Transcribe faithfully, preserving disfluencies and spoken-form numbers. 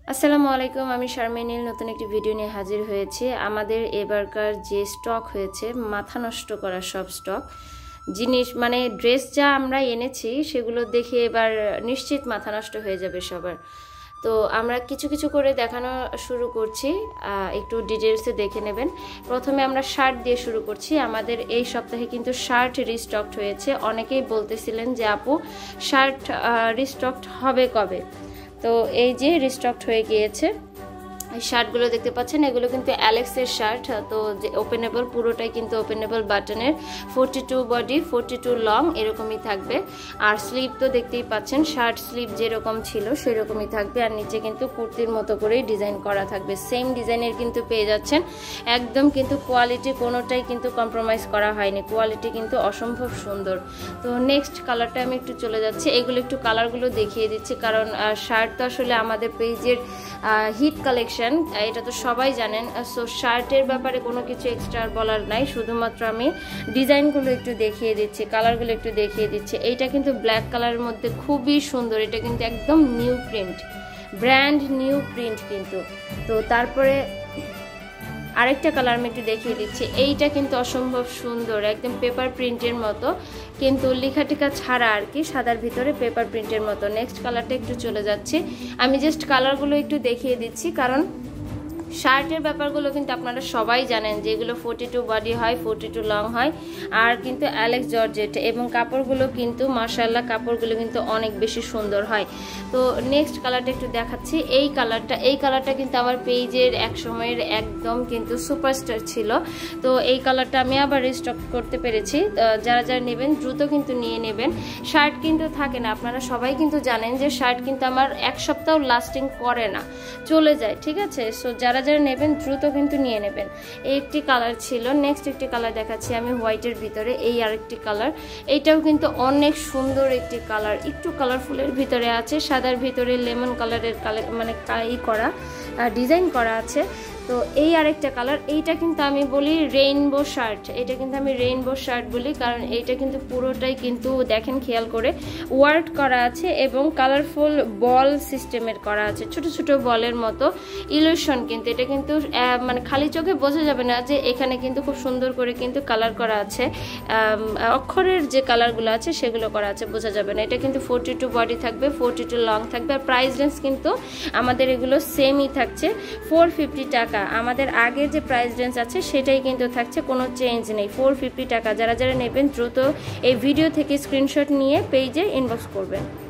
আসসালামু আলাইকুম, আমি শারমিনীল নতুন একটি ভিডিও নিয়ে হাজির হয়েছি। আমাদের এবারকার যে স্টক হয়েছে মাথা নষ্ট করা সব স্টক জিনিস, মানে ড্রেস যা আমরা এনেছি সেগুলো দেখে এবার নিশ্চিত মাথা নষ্ট হয়ে যাবে সবার। তো আমরা কিছু কিছু করে দেখানো শুরু করছি, একটু ডিটেলসে দেখে নেবেন। প্রথমে আমরা শার্ট দিয়ে শুরু করছি। আমাদের এই সপ্তাহে কিন্তু শার্ট রিস্টকড হয়েছে। অনেকেই বলতেছিলেন যে আপু শার্ট রিস্টকড হবে কবে, তো এই যে রিস্টকড হয়ে গিয়েছে। এই শার্টগুলো দেখতে পাচ্ছেন, এগুলো কিন্তু অ্যালেক্সের শার্ট, তো যে ওপেনেবল, পুরোটাই কিন্তু ওপেনেবল বাটনের, forty two body forty two long এরকমই থাকবে। আর স্লিভ তো দেখতেই পাচ্ছেন, শার্ট স্লিভ যেরকম ছিল সেরকমই থাকবে। আর নিচে কিন্তু কুর্তির মতো করেই ডিজাইন করা থাকবে, সেম ডিজাইনের কিন্তু পেয়ে যাচ্ছেন। একদম কিন্তু কোয়ালিটি কোনোটাই কিন্তু কম্প্রোমাইজ করা হয়নি, কোয়ালিটি কিন্তু অসম্ভব সুন্দর। তো নেক্সট কালারটা আমি একটু চলে যাচ্ছি, এগুলো একটু কালারগুলো দেখিয়ে দিচ্ছি, কারণ শার্ট তো আসলে আমাদের পেজের হিট কালেকশন, এটা তো সবাই জানেন। সো শার্টের ব্যাপারে কোনো কিছু এক্সট্রা বলার নাই, শুধুমাত্র আমি ডিজাইনগুলো একটু দেখিয়ে দিচ্ছি, কালারগুলো একটু দেখিয়ে দিচ্ছি। এইটা কিন্তু ব্ল্যাক কালারের মধ্যে খুবই সুন্দর, এটা কিন্তু একদম new print, brand new print কিন্তু। তো তারপরে আরেকটা কালার আমি একটু দেখিয়ে দিচ্ছি, এইটা কিন্তু অসম্ভব সুন্দর, একদম পেপার প্রিন্টের মতো, কিন্তু লেখাটিকা ছাড়া আর কি, সাদার ভিতরে পেপার প্রিন্টের মতো। নেক্সট কালারটা একটু চলে যাচ্ছি, আমি জাস্ট কালারগুলো একটু দেখিয়ে দিচ্ছি, কারণ শার্টের ব্যাপারগুলো কিন্তু আপনারা সবাই জানেন যে এগুলো ফোরটি টু বডি হয়, ফোরটি টু লং হয়, আর কিন্তু অ্যালেক্স জর্জেট, এবং কাপড়গুলো কিন্তু মাশাআল্লাহ কাপড়গুলো কিন্তু অনেক বেশি সুন্দর হয়। তো নেক্সট কালারটা একটু দেখাচ্ছি, এই কালারটা এই কালারটা কিন্তু আমার পেজের এক সময়ের একদম কিন্তু সুপারস্টার ছিল। তো এই কালারটা আমি আবার রিস্টক করতে পেরেছি, যারা যারা নেবেন দ্রুত কিন্তু নিয়ে নেবেন। শার্ট কিন্তু থাকে না, আপনারা সবাই কিন্তু জানেন যে শার্ট কিন্তু আমার এক সপ্তাহ লাস্টিং করে না, চলে যায়, ঠিক আছে। সো যারা যারা নেবেন দ্রুত কিন্তু নিয়ে নেবেন। এই একটি কালার ছিল। নেক্সট একটি কালার দেখাচ্ছি আমি হোয়াইটের ভিতরে, এই আরেকটি কালার, এইটাও কিন্তু অনেক সুন্দর একটি কালার, একটু কালারফুলের ভিতরে আছে, সাদার ভিতরে লেমন কালারের কালার মানে ই করা ডিজাইন করা আছে। তো এই আরেকটা কালার, এইটা কিন্তু আমি বলি রেইনবো শার্ট, এটা কিন্তু আমি রেইনবো শার্ট বলি, কারণ এইটা কিন্তু পুরোটাই কিন্তু দেখেন খেয়াল করে ওয়ার্ক করা আছে, এবং কালারফুল বল সিস্টেমের করা আছে, ছোট ছোট বলের মতো ইলিউশন। কিন্তু এটা কিন্তু মানে খালি চোখে বোঝা যাবে না যে এখানে কিন্তু খুব সুন্দর করে কিন্তু কালার করা আছে, অক্ষরের যে কালারগুলো আছে সেগুলো করা আছে, বোঝা যাবে না। এটা কিন্তু ফোরটি টু বডি থাকবে, ফোরটি টু লং থাকবে। আর প্রাইস রেঞ্জ কিন্তু আমাদের এগুলো সেমই থাকছে, ফোর ফিফটি টাকা। আমাদের আগে যে প্রাইস রেঞ্জ আছে সেটাই কিন্তু থাকছে, কোনো চেঞ্জ নেই, ফোর ফিফটি টাকা। যারা যারা নেবেন দ্রুত এই ভিডিও থেকে স্ক্রিনশট নিয়ে পেজে ইনবক্স করবেন।